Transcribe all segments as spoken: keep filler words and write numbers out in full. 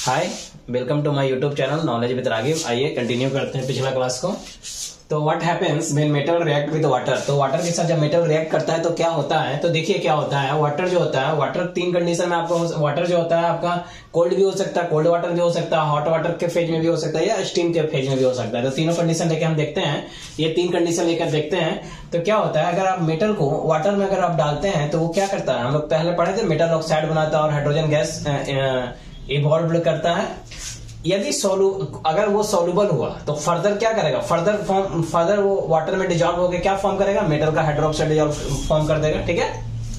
Hi, welcome to my YouTube channel knowledge with Ragiv. आइए continue करते हैं पिछला क्लास को। तो what happens when metal react with water. तो वाटर के साथ जब मेटल रिएक्ट करता है तो क्या होता है, तो देखिए क्या होता है। वाटर जो होता है, वाटर तीन कंडीशन में आपको, वाटर जो होता है आपका कोल्ड भी हो सकता है, कोल्ड वाटर भी हो सकता है, हॉट वाटर के फेज में भी हो सकता है, या स्टीम के फेज में भी हो सकता है। तो तीनों कंडीशन लेके हम देखते हैं, ये तीन कंडीशन लेकर देखते हैं। तो क्या होता है, अगर आप मेटल को वाटर में अगर आप डालते हैं तो वो क्या करता है, हम लोग पहले पढ़े थे, मेटल ऑक्साइड बनाता है और हाइड्रोजन गैस इवॉल्व करता है। यदि सोलू अगर वो सोल्यूबल हुआ तो फर्दर क्या करेगा, फर्दर फॉर्म फर्दर वो वाटर में डिजॉल्व होकर क्या फॉर्म करेगा, मेटल का हाइड्रोक्साइड डिजॉल्व फॉर्म कर देगा। ठीक है,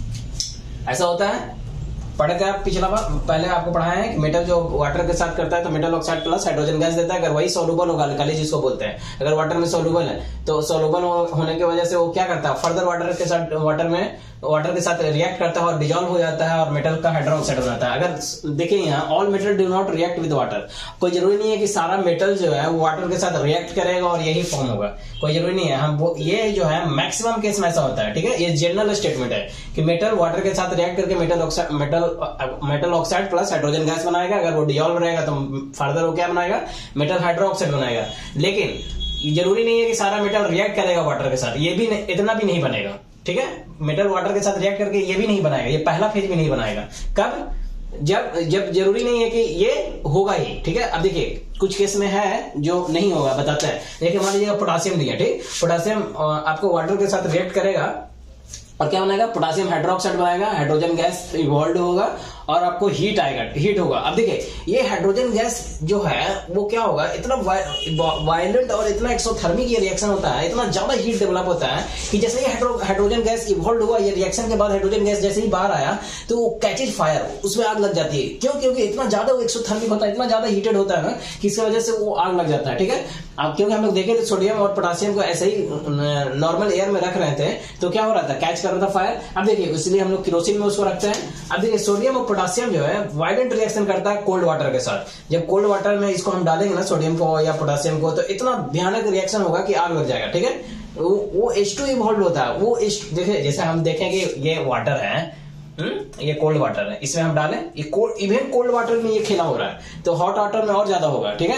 ऐसा होता है। पढ़े थे आप पिछला बार, पहले आपको पढ़ाया है कि मेटल जो वाटर के साथ करता है तो metal oxide plus hydrogen gas देता है। अगर वही सोल्यूबल होगा, अल्कली जिसको बोलते हैं, अगर वाटर में सोल्यूबल है तो सोल्यूबल होने की वजह से वो क्या करता है, फर्दर वाटर के साथ वाटर में वाटर के साथ रिएक्ट करता है और डिजॉल्व हो जाता है और मेटल का हाइड्रोक्साइड बनाता है। अगर देखिए यहाँ, all metal do not react with water. कोई जरूरी नहीं है कि सारा मेटल जो है वो वाटर के साथ रिएक्ट करेगा और यही फॉर्म होगा, कोई जरूरी नहीं है। हम वो ये जो है मैक्सिमम केस में ऐसा होता है। ठीक है, ये जनरल स्टेटमेंट है कि मेटल वाटर के साथ रिएक्ट करके metal oxide metal metal oxide plus hydrogen gas बनाएगा। अगर वो डिजॉल्व रहेगा तो फर्दर वो क्या बनाएगा, मेटल हाइड्रोक्साइड बनाएगा। लेकिन जरूरी नहीं है कि सारा मेटल रिएक्ट करेगा वाटर के साथ, ये भी इतना भी नहीं बनेगा। ठीक है, मेटल वाटर के साथ रिएक्ट करके ये भी नहीं बनाएगा, ये पहला फेज भी नहीं बनाएगा। कब, जब जब जरूरी नहीं है कि ये होगा ही। ठीक है, अब देखिए कुछ केस में है जो नहीं होगा, बताते हैं। देखिए मान लीजिए पोटासियम दिया, ठीक, पोटासियम आपको वाटर के साथ रिएक्ट करेगा और क्या बनाएगा, पोटासियम हाइड्रोक्साइड बनाएगा, हाइड्रोजन गैस इवॉल्व होगा और आपको हीट आएगा, हीट होगा। अब देखिए ये हाइड्रोजन गैस जो है वो क्या होगा, इतना वायलेंट और इतना एक्सोथर्मिक ये रिएक्शन होता है, इतना ज्यादा हीट डेवलप होता है कि जैसे ही हाइड्रोजन गैस इवॉल्व हुआ, ये रिएक्शन के बाद हाइड्रोजन गैस जैसे ही बाहर आया तो वो कैचेज फायर, उसमें आग लग जाती है। क्यों? क्योंकि इतना ज्यादा वो एक्सोथर्मिक होता है, इतना ज्यादा हीटेड होता है ना कि इसकी वजह से वो आग लग जाता है। ठीक है, अब क्योंकि हम लोग देखे थे सोडियम और पोटासियम को ऐसे ही नॉर्मल एयर में रख रहे थे तो क्या हो रहा था, कैच कर रहा था फायर। अब देखिए इसलिए हम लोग केरोसिन में उसको रखते हैं। अब देखिए सोडियम और पोटासियम जो है वायलेंट रिएक्शन करता है कोल्ड वाटर के साथ। जब कोल्ड वाटर में इसको हम डालेंगे ना, सोडियम को या पोटासियम को, तो इतना भयानक रिएक्शन होगा कि आग लग जाएगा। ठीक है, वो, वो एच टू इवॉल्व होता है। वो देखिए जैसे हम देखें कि ये वाटर है, हम्म, ये कोल्ड वाटर है, इसमें हम डालें, ये कोल्ड, इवन कोल्ड वाटर में ये खेला हो रहा है, तो हॉट वाटर में और ज्यादा होगा। ठीक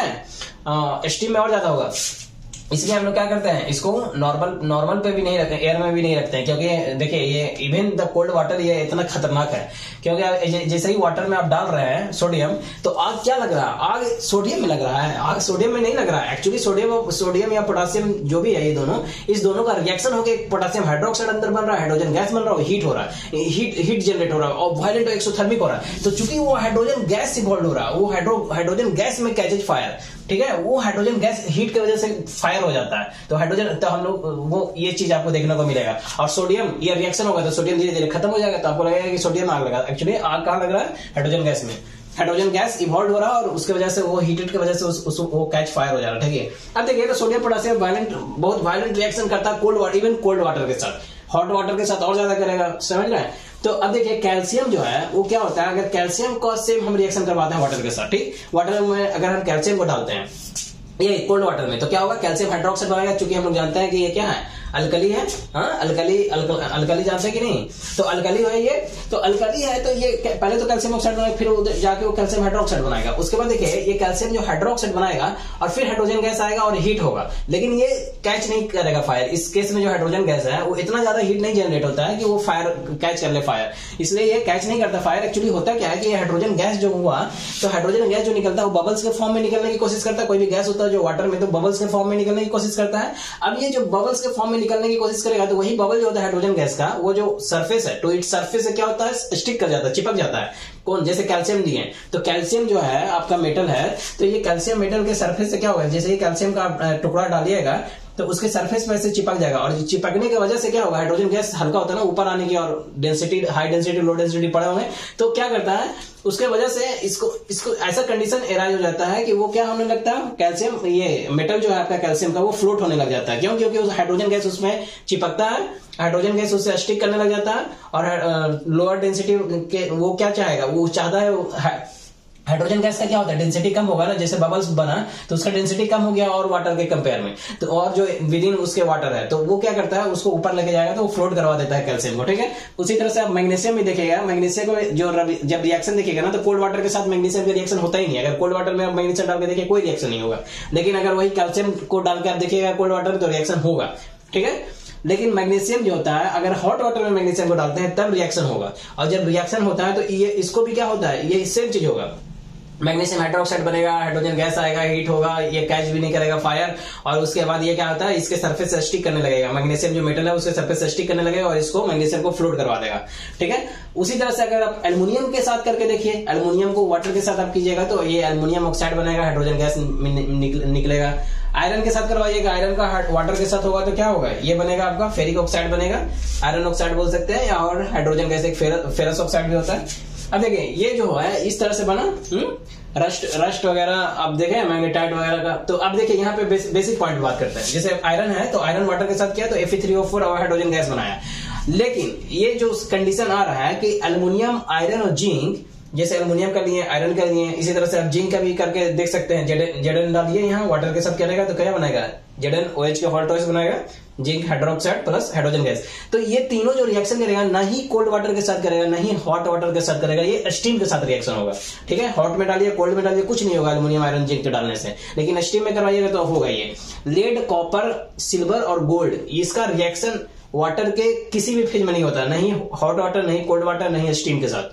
है, स्टीम में और ज्यादा होगा। इसलिए हम लोग क्या करते हैं, इसको नॉर्मल नॉर्मल पे भी नहीं रखते, एयर में भी नहीं रखते हैं, क्योंकि देखिए ये इवन द कोल्ड वाटर ये इतना खतरनाक है। क्योंकि जैसे ही वाटर में आप डाल रहे हैं सोडियम, तो आग क्या लग रहा है, आग सोडियम में लग रहा है, आग सोडियम में नहीं लग रहा है। एक्चुअली सोडियम सोडियम या पोटासियम जो भी है, ये दोनों इस दोनों का रिएक्शन होकर पोटासियम हाइड्रोक्साइड अंदर बन रहा है, हाइड्रोजन गैस बन रहा है, हीट हो रहा है, हीट हीट जनरेट हो रहा है और वायलेंट एक्सोथर्मिक हो रहा है। तो चूंकि वो हाइड्रोजन गैस इवॉल्व हो रहा है, वो हाइड्रोजन गैस में कैचेज फायर। ठीक है, वो हाइड्रोजन गैस हीट की वजह से फायर हो जाता है, तो हाइड्रोजन, तो हम लोग वो ये चीज आपको देखने को मिलेगा। और सोडियम, ये रिएक्शन होगा तो सोडियम धीरे धीरे खत्म हो जाएगा, तो आपको लगेगा कि सोडियम आग लगा। एक्चुअली आग कहां लग रहा है, हाइड्रोजन गैस में। हाइड्रोजन गैस इवॉल्व हो रहा है और उसकी वजह से वो हीटेड की वजह से उस, उस, वो कैच फायर हो जा रहा है। ठीक है, अब देखिए तो सोडियम पोटेशियम वायलेंट, बहुत वायलेंट रिएक्शन करता है cold water, even cold water के साथ, हॉट वाटर के साथ और ज्यादा करेगा। समझ रहे हैं? तो अब देखिए कैल्शियम जो है वो क्या होता है, अगर कैल्शियम का सेम हम रिएक्शन करवाते हैं वाटर के साथ, ठीक, वाटर में अगर हम कैल्शियम को डालते हैं ये कोल्ड वाटर में, तो क्या होगा, कैल्शियम हाइड्रोक्साइड बनेगा। चूंकि हम लोग जानते हैं कि ये क्या है, अल्कली है। हाँ, अल्कली अल्कली जानते हैं कि नहीं, तो अल्कली है ये, तो अल्कली है तो ये पहले तो कैल्शियम ऑक्साइड बनाएगा, फिर जाके वो कैल्शियम हाइड्रोक्साइड बनाएगा। उसके बाद देखिए ये कैल्शियम जो हाइड्रोक्साइड बनाएगा और फिर हाइड्रोजन गैस आएगा और हीट होगा, लेकिन ये कैच नहीं करेगा फायर। इस केस में जो हाइड्रोजन गैस है वो इतना ज्यादा हीट नहीं जनरेट होता है कि वो फायर कैच कर ले फायर, इसलिए ये कैच नहीं करता फायर। एक्चुअली होता क्या है कि हाइड्रोजन गैस जो हुआ, तो हाइड्रोजन गैस जो निकलता है वो बबल्स के फॉर्म में निकलने की कोशिश करता है। कोई भी गैस होता है जो वाटर में, तो बबल्स के फॉर्म में निकलने की कोशिश करता है। अब ये जो बबल्स के फॉर्म में निकलने की कोशिश करेगा तो वही बबल जो होता है हाइड्रोजन गैस का, वो जो सरफेस है, तो इट्स सरफेस से क्या होता है, स्टिक कर जाता है, चिपक जाता है। कौन, जैसे कैल्शियम दिए, तो कैल्शियम जो है आपका मेटल है, तो ये कैल्शियम मेटल के सरफेस से क्या होगा, जैसे ही कैल्शियम का टुकड़ा डालिएगा तो उसके सरफेस में से चिपक जाएगा, और चिपकने की वजह से क्या होगा, हाइड्रोजन गैस हल्का होता है ना, ऊपर आने की और density, high density low density पड़े होंगे, तो क्या करता है, उसके वजह से इसको इसको ऐसा कंडीशन एराइज हो जाता है कि वो क्या होने लगता है, कैल्शियम, ये मेटल जो है आपका कैल्शियम का, वो फ्लोट होने लग जाता है। क्यों? क्योंकि उस हाइड्रोजन गैस उसमें चिपकता है, हाइड्रोजन गैस उससे स्टिक करने लग जाता है, और लोअर डेंसिटी के वो क्या चाहेगा, वो चाहता है हाइड्रोजन गैस का क्या होता है, डेंसिटी कम होगा ना, जैसे बबल्स बना तो उसका डेंसिटी कम हो गया और वाटर के कंपेयर में, तो और जो विद इन उसके वाटर है तो वो क्या करता है, उसको ऊपर लेके जाएगा तो वो फ्लोट करवा देता है कैल्शियम को, ठीक है। उसी तरह से आप मैग्नीशियम भी देखेगा, मैग्नीशियम को जो जब रिएक्शन देखिएगा ना तो कोल्ड वाटर के साथ मैग्नीशियम का रिएक्शन होता ही नहीं है। अगर कोल्ड वाटर में आप मैग्नीशियम डाल के देखिए कोई रिएक्शन नहीं होगा, लेकिन अगर वही कैल्शियम को डाल के आप देखिएगा कोल्ड वाटर में तो रिएक्शन होगा, ठीक है। लेकिन मैग्नीशियम जो होता है अगर हॉट वाटर में मैग्नीशियम को डालते हैं तब रिएक्शन होगा, और जब रिएक्शन होता है तो ये इसको भी क्या होता है, ये सेम चीज होगा, मैग्नीशियम हाइड्रोक्साइड बनेगा, हाइड्रोजन गैस आएगा, हीट होगा, ये कैच भी नहीं करेगा फायर, और उसके बाद ये क्या होता है, इसके सरफेस से स्टिक करने लगेगा, मैग्नीशियम जो मेटल है उसके सरफेस से स्टिक करने लगेगा और इसको मैग्नीशियम को फ्लोट करवा देगा, ठीक है। उसी तरह से अगर आप एल्युमिनियम के साथ करके देखिए, एल्युमिनियम को वाटर के साथ आप कीजिएगा तो ये एल्युमिनियम ऑक्साइड बनेगा, हाइड्रोजन गैस निकलेगा। आयरन के साथ करवाइएगा, आयरन का वाटर के साथ होगा तो क्या होगा, ये बनेगा आपका फेरिक ऑक्साइड बनेगा, आयरन ऑक्साइड बोल सकते हैं, और हाइड्रोजन गैस एक फेरस ऑक्साइड भी होता है। अब देखिए ये जो है इस तरह से बना, हम्म रस्ट रस्ट वगैरह आप देखें, मैग्नेटाइट वगैरह का। तो अब देखिए यहाँ पे बेस, बेसिक पॉइंट बात करते हैं, जैसे आयरन है तो आयरन वाटर के साथ किया तो F E three O four और हाइड्रोजन गैस बनाया, लेकिन ये जो कंडीशन आ रहा है कि एल्युमिनियम, आयरन और जिंक, जैसे एल्युमिनियम का लिए, आयरन का लिए, इसी तरह से आप जिंक का भी करके देख सकते हैं, जेडन डालिए यहाँ वाटर के साथ क्या रहेगा तो क्या बनेगा, जेडन ओएच के हॉल्टोइस बनाएगा, zinc hydroxide plus hydrogen gas. तो ये तीनों जो रिएक्शन करेगा ना ही कोल्ड वाटर के साथ करेगा ना ही हॉट वाटर के साथ करेगा, ये स्टीम के साथ रिएक्शन होगा, ठीक है। हॉट में डालिए, कोल्ड में डालिए, कुछ नहीं होगा एल्युमिनियम, आयरन, जिंक डालने से, लेकिन स्टीम में करवाइएगा तो होगा ये। लेड, कॉपर, सिल्वर और गोल्ड, इसका रिएक्शन वाटर के किसी भी फेज में नहीं होता, नहीं हॉट वाटर, नहीं कोल्ड वाटर, नहीं स्टीम के साथ।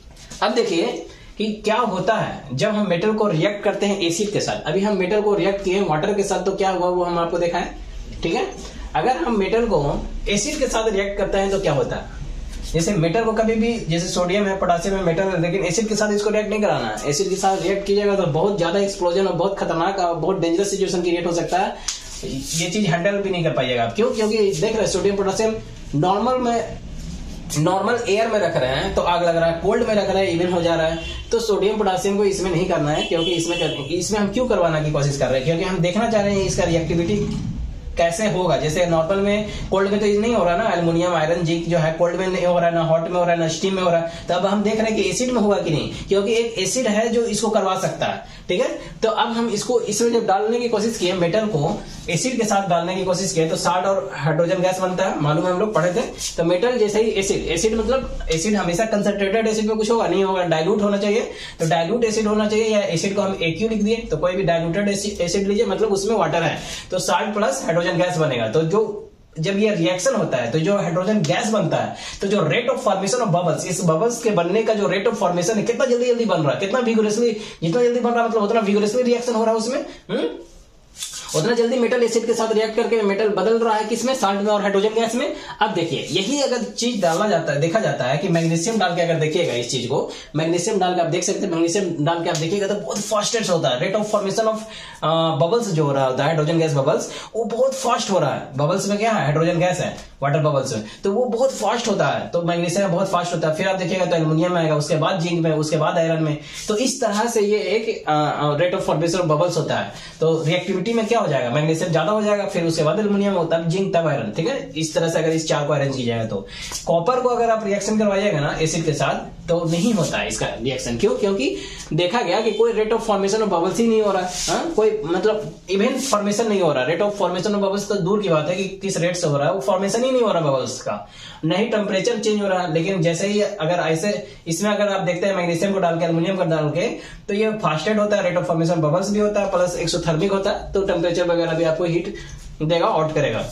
अब देखिए कि क्या होता है जब हम मेटल को रिएक्ट करते हैं एसिड के साथ। अभी हम मेटल को रिएक्ट किए वाटर के साथ तो क्या हुआ वो हम आपको दिखाएं, ठीक है। अगर हम मेटल को एसिड के साथ रिएक्ट करते हैं तो क्या होता है, जैसे मेटल को कभी भी, जैसे सोडियम है, पोटेशियम है, मेटल है, लेकिन एसिड के साथ इसको रिएक्ट नहीं कराना है। एसिड के साथ रिएक्ट कीजिएगा तो बहुत ज्यादा एक्सप्लोजन और बहुत खतरनाक और बहुत डेंजरस सिचुएशन क्रिएट हो सकता है, ये चीज हैंडल भी नहीं कर पाइएगा आप। क्यों? क्योंकि देख रहे सोडियम पोटेशियम नॉर्मल में, नॉर्मल एयर में रख रहे हैं तो आग लग रहा है, कोल्ड में रख रहे हैं इवन हो जा रहा है, तो सोडियम पोटेशियम को इसमें नहीं करना है, क्योंकि इसमें कर, इसमें हम क्यों करवाना की कोशिश कर रहे हैं, क्योंकि हम देखना चाह रहे हैं इसका रिएक्टिविटी कैसे होगा। जैसे नॉर्मल में कोल्ड में तो ये नहीं हो रहा ना, एल्युमिनियम, आयरन, जिंक जो है कोल्ड में नहीं हो रहा है, ना हॉट में हो रहा है, ना स्टीम में हो रहा है, तो अब हम देख रहे हैं कि एसिड में होगा कि नहीं, क्योंकि एक एसिड है जो इसको करवा सकता है, ठीक है। तो अब हम इसको इसमें जब डालने की कोशिश किए, मेटल को एसिड के साथ डालने की कोशिश किए तो साल्ट और हाइड्रोजन गैस बनता है, मालूम है, हम लोग पढ़े थे। तो मेटल जैसे ही एसिड, एसिड मतलब एसिड हमेशा कंसंट्रेटेड एसिड में कुछ होगा नहीं होगा, डाइल्यूट होना चाहिए, तो डाइल्यूट एसिड होना चाहिए, या एसिड को हम एक्यू लिख दिए तो कोई भी डाइल्यूटेड एसिड लीजिए, मतलब उसमें वाटर है तो साल्ट प्लस हाइड्रोजन गैस बनेगा। तो जो जब ये रिएक्शन होता है तो जो हाइड्रोजन गैस बनता है तो जो rate of formation of bubbles, इस बबल्स के बनने का जो रेट ऑफ फॉर्मेशन है, कितना जल्दी जल्दी बन रहा है, कितना विगोरसली, जितना जल्दी बन रहा है मतलब उतना विगोरसली रिएक्शन हो रहा है उसमें, हम्म उतना जल्दी मेटल एसिड के साथ रिएक्ट करके मेटल बदल रहा है किसमें, साल्ट में और हाइड्रोजन गैस में। अब देखिए यही अगर चीज डाला जाता है, देखा जाता है कि मैग्नीशियम डाल के अगर देखिएगा इस चीज को, मैग्नीशियम डाल के आप देख सकते हैं, मैग्नीशियम डाल के आप देखिएगा तो बहुत फास्टेस्ट होता है, rate of formation of bubbles जो हो रहा होता है, हाइड्रोजन गैस बबल्स, वो बहुत फास्ट हो रहा है। बबल्स में क्या है, हाइड्रोजन गैस है वाटर बबल्स में, तो वो बहुत फास्ट होता है, तो मैग्नीशियम बहुत फास्ट होता है। फिर आप देखिएगा तो एल्युमिनियम में आएगा, उसके बाद जिंक में, उसके बाद आयरन में। तो इस तरह से ये एक rate of formation of bubbles होता है। तो रिएक्टिविटी में क्या हो जाएगा, मैग्नीशियम ज्यादा हो जाएगा, फिर उसके बाद एल्युमिनियम होता है, जिंक तब आयरन, ठीक है। इस तरह से अगर इस चार को अरेंज की जाएगा तो कॉपर को अगर आप रिएक्शन करवाइएगा ना एसिड के साथ तो नहीं होता है इसका रिएक्शन। क्यों? क्योंकि देखा गया कि कोई rate of formation of bubbles ही नहीं हो रहा है, कोई मतलब इवेंट फॉर्मेशन नहीं हो रहा। Rate of formation of bubbles तो दूर की बात है कि किस रेट से हो रहा है, वो फॉर्मेशन ही नहीं हो रहा बबल्स का, नहीं टेम्परेचर चेंज हो रहा है। लेकिन जैसे ही अगर ऐसे इसमें अगर आप देखते हैं मैग्नीशियम को डाल के, एल्युमिनियम को डाल के, तो ये फास्टेड होता है, रेट ऑफ फॉर्मेशन बबल्स भी होता है, प्लस एक्सोथर्मिक होता है, तो टेम्परेचर वगैरह भी आपको हीट देगा, आउट करेगा।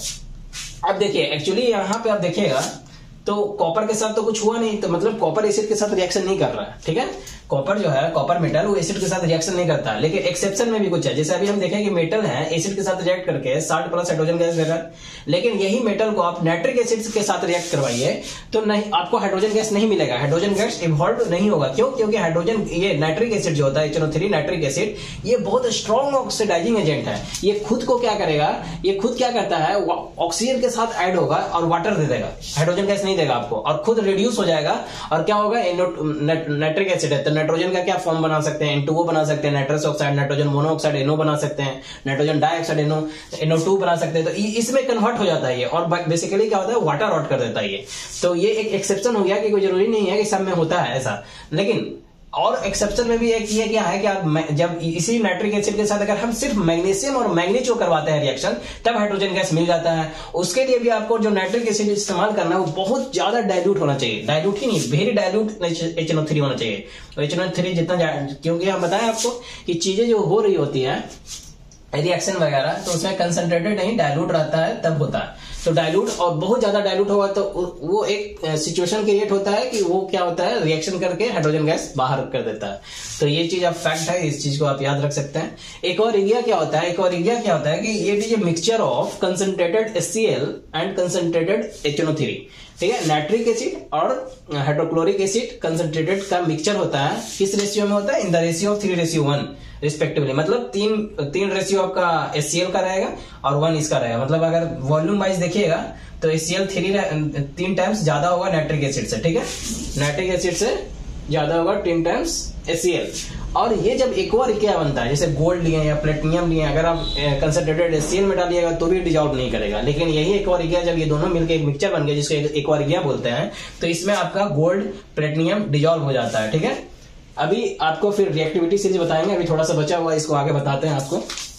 अब देखिए एक्चुअली यहाँ पे आप देखिएगा तो कॉपर के साथ तो कुछ हुआ नहीं, तो मतलब कॉपर एसिड के साथ रिएक्शन नहीं कर रहा है, ठीक है। कॉपर जो है, कॉपर मेटल, वो एसिड के साथ रिएक्शन नहीं करता, लेकिन एक्सेप्शन में भी कुछ है। जैसे अभी हम देखें कि मेटल है, एसिड के साथ रिएक्ट करके साल्ट प्लस हाइड्रोजन गैस दे रहा है, लेकिन यही मेटल को आप नाइट्रिक एसिड के साथ रिएक्ट करवाइए तो नहीं, आपको हाइड्रोजन गैस नहीं मिलेगा, हाइड्रोजन गैस इवॉल्व नहीं होगा। क्यों? क्योंकि हाइड्रोजन, ये नाइट्रिक एसिड जो होता है, H N O three nitric acid, ये बहुत स्ट्रॉन्ग ऑक्सीडाइजिंग एजेंट है। ये खुद को क्या करेगा, ये खुद क्या करता है, ऑक्सीजन के साथ ऐड होगा और वाटर दे देगा, हाइड्रोजन गैस नहीं देगा आपको, और खुद रिड्यूस हो जाएगा। और क्या होगा, नाइट्रिक एसिड है तो नाइट्रोजन का क्या फॉर्म बना सकते हैं, एन टू ओ बना सकते हैं, nitrous oxide, nitrogen monoxide N O बना सकते हैं, nitrogen dioxide N O N O two बना सकते हैं। तो इसमें कन्वर्ट हो जाता है ये, और बेसिकली क्या होता है, वाटर आउट कर देता है ये। तो ये एक एक्सेप्शन हो गया कि कोई जरूरी नहीं है कि सब में होता है ऐसा, लेकिन और एक्सेप्शन में भी एक ये क्या है कि आप जब इसी नाइट्रिक एसिड के साथ अगर हम सिर्फ मैग्नीशियम और मैग्नीज करवाते हैं रिएक्शन, तब हाइड्रोजन गैस मिल जाता है। उसके लिए भी आपको जो नाइट्रिक एसिड इस्तेमाल करना है वो बहुत ज्यादा डाइल्यूट होना चाहिए, डाइल्यूट ही नहीं, very dilute H N O three होना चाहिए। एच एन ओ थ्री जितना, क्योंकि हम बताएं आपको कि चीजें जो हो रही होती है रिएक्शन वगैरह, तो उसमें कंसंट्रेटेड नहीं डाइल्यूट रहता है, तब होता है। तो डाइल्यूट और बहुत ज्यादा डाइल्यूट होगा तो वो एक सिचुएशन क्रिएट होता है कि वो क्या होता है, रिएक्शन करके हाइड्रोजन गैस बाहर कर देता है। तो ये चीज अब फैक्ट है, इस चीज को आप याद रख सकते हैं। एक्वारिगिया क्या होता है, एक्वारिगिया क्या होता है कि ये is a mixture of concentrated H C L and concentrated H N O three, ठीक है। नाइट्रिक एसिड और हाइड्रोक्लोरिक एसिड कंसंट्रेटेड का मिक्सचर होता है। किस रेशियो में होता है, in the ratio of three ratio one respectively, मतलब तीन तीन रेशियो आपका एच सी एल का रहेगा और वन इसका रहेगा। मतलब अगर वॉल्यूम वाइज देखिएगा तो एच सी एल थ्री तीन टाइम्स ज्यादा होगा नाइट्रिक एसिड से, ठीक है। नाइट्रिक एसिड से ज्यादा होगा तीन टाइम्स एच सी एल। और ये जब एक्वारिगिया बनता है, जैसे गोल्ड लिए या प्लेटिनियम लिए, अगर आप कंसंट्रेटेड एच सी एल में डालिएगा तो भी डिजॉल्व नहीं करेगा। लेकिन यही एक्वारिगिया जब ये दोनों मिलकर एक मिक्सचर बन गया जिसको एक्वारिगिया बोलते हैं, तो इसमें आपका गोल्ड प्लेटिनियम डिजॉल्व हो जाता है, ठीक है। अभी आपको फिर रिएक्टिविटी सीरीज बताएंगे, अभी थोड़ा सा बचा हुआ इसको आगे बताते हैं आपको।